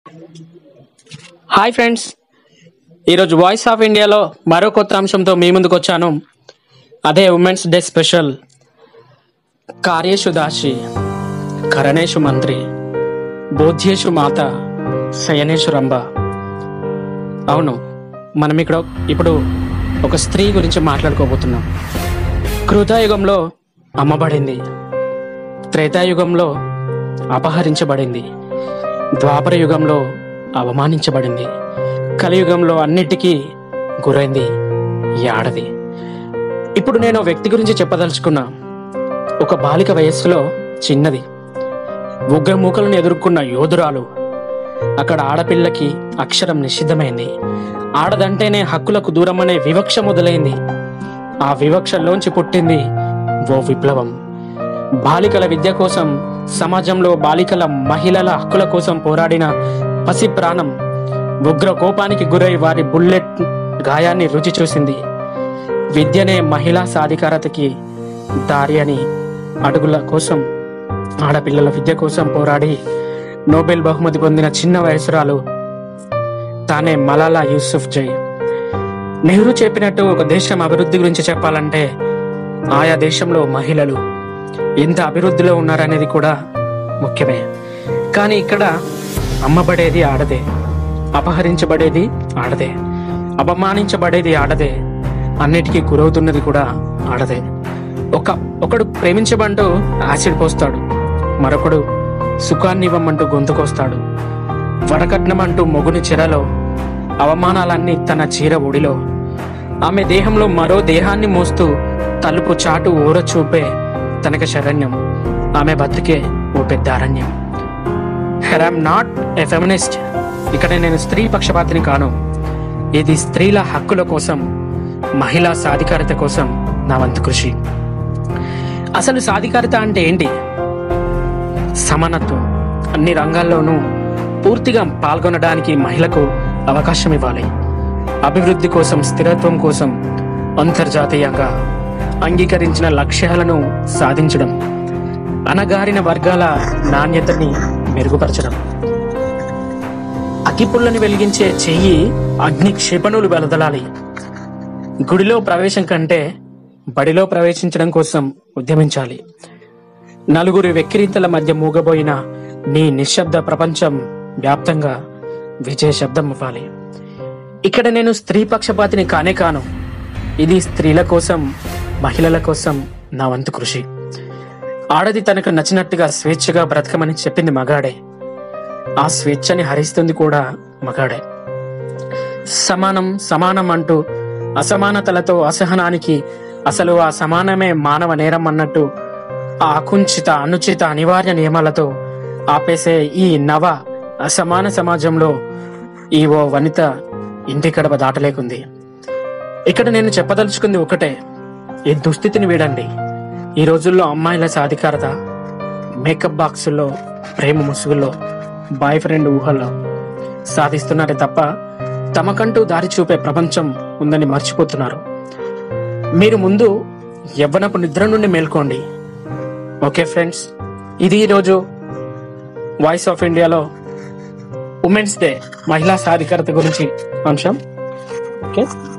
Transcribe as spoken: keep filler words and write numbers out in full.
Hi friends, ఈరోజు voice of ఇండియాలో మరో కొత్త అంశంతో మీ ముందుకు వచ్చాను. అదే ఉమెన్స్ డే స్పెషల్. కార్యేషు దాసి, కరణేషు మంత్రి, బోధ్యేషు మాత, శయనేషు రంభ. అవును, మనం ఇక్కడ ఇప్పుడు ఒక స్త్రీ గురించి మాట్లాడుకోబోతున్నాం. కృతాయుగంలో అమ్మబడింది, త్రేతాయుగంలో అపహరించబడింది, ద్వాపర యుగంలో అవమానించబడింది, కలియుగంలో అన్నిటికీ గురైంది ఈ ఆడది. ఇప్పుడు నేను వ్యక్తి గురించి చెప్పదలుచుకున్నా. ఒక బాలిక వయస్సులో చిన్నది, ఉగ్రమూకలను ఎదుర్కొన్న యోధురాలు. అక్కడ ఆడపిల్లకి అక్షరం నిషిద్ధమైంది. ఆడదంటేనే హక్కులకు దూరం అనే వివక్ష మొదలైంది. ఆ వివక్షలోంచి పుట్టింది ఓ విప్లవం. బాలికల విద్య కోసం, సమాజంలో బాలికల మహిళల హక్కుల కోసం పోరాడిన పసి ప్రాణం ఉగ్ర కోపానికి గురై వారి బుల్లెట్ గాయాన్ని రుచి చూసింది. విద్యనే మహిళా సాధికారతకి దారి అని అడుగుల కోసం, ఆడపిల్లల విద్య కోసం పోరాడి నోబెల్ బహుమతి పొందిన చిన్న వయసురాలు తానే మలాలా యూసుఫ్ జై. నెహ్రూ చెప్పినట్టు ఒక దేశం అభివృద్ధి గురించి చెప్పాలంటే ఆయా దేశంలో మహిళలు ఎంత అభివృద్ధిలో ఉన్నారనేది కూడా ముఖ్యమే. కానీ ఇక్కడ అమ్మబడేది ఆడదే, అపహరించబడేది ఆడదే, అవమానించబడేది ఆడదే, అన్నిటికీ గురవుతున్నది కూడా ఆడదే. ఒక ఒకడు ప్రేమించమంటూ యాసిడ్ పోస్తాడు, మరొకడు సుఖాన్నివ్వమంటూ గొంతుకొస్తాడు. వరకట్నం అంటూ మొగుని చెరలో, అవమానాలన్నీ తన చీర ఒడిలో. ఆమె దేహంలో మరో దేహాన్ని మోస్తూ తలుపు చాటు ఊర చూపే తనక శరణ్యం. ఆమె బతికే ఓ పెద్ద అరణ్యం. I'm not a feminist. ఇక్కడ నేను స్త్రీ పక్షపాతిని కాను. ఇది స్త్రీల హక్కుల కోసం, మహిళా సాధికారత కోసం నా వంతు కృషి. అసలు సాధికారత అంటే ఏంటి? సమానత్వం. అన్ని రంగాల్లోనూ పూర్తిగా పాల్గొనడానికి మహిళకు అవకాశం ఇవ్వాలి. అభివృద్ధి కోసం, స్థిరత్వం కోసం అంతర్జాతీయంగా అంగీకరించిన లక్ష్యాలను సాధించడం, అణగారిన వర్గాల నాణ్యతని మెరుగుపరచడం. అగ్గిపుల్లని వెలిగించే చెయ్యి అగ్ని క్షిపణులు వెలదలాలి. గుడిలో ప్రవేశం కంటే బడిలో ప్రవేశించడం కోసం ఉద్యమించాలి. నలుగురి వెక్కిరింతల మధ్య మూగబోయిన నీ నిశ్శబ్ద ప్రపంచం వ్యాప్తంగా విజయ శబ్దం ఇవ్వాలి. ఇక్కడ నేను స్త్రీ పక్షపాతిని కానే కాను. ఇది స్త్రీల కోసం, మహిళల కోసం నా వంతు కృషి. ఆడది తనకు నచ్చినట్టుగా స్వేచ్ఛగా బ్రతకమని చెప్పింది మగాడే. ఆ స్వేచ్ఛని హరిస్తుంది కూడా మగాడే. సమానం సమానం అంటూ అసమానతలతో, అసహనానికి అసలు ఆ సమానమే మానవ నేరం అన్నట్టు ఆ అకుంచిత, అనుచిత, అనివార్య నియమాలతో ఆపేసే ఈ నవ అసమాన సమాజంలో ఈ ఓ వనిత ఇంటి గడప దాటలేకుంది. ఇక్కడ నేను చెప్పదలుచుకుంది ఒకటే: ఈ దుస్థితిని వీడండి. ఈ రోజుల్లో అమ్మాయిల సాధికారత మేకప్ బాక్సుల్లో, ప్రేమ ముసుగుల్లో, బాయ్ ఫ్రెండ్ ఊహల్లో సాధిస్తున్నారే తప్ప తమకంటూ దారి చూపే ప్రపంచం ఉందని మర్చిపోతున్నారు. మీరు ముందు యవ్వనపు నిద్ర నుండి మేల్కోండి. ఓకే ఫ్రెండ్స్, ఇది ఈరోజు వాయిస్ ఆఫ్ ఇండియాలో ఉమెన్స్ డే, మహిళా సాధికారత గురించి అంశం. ఓకే.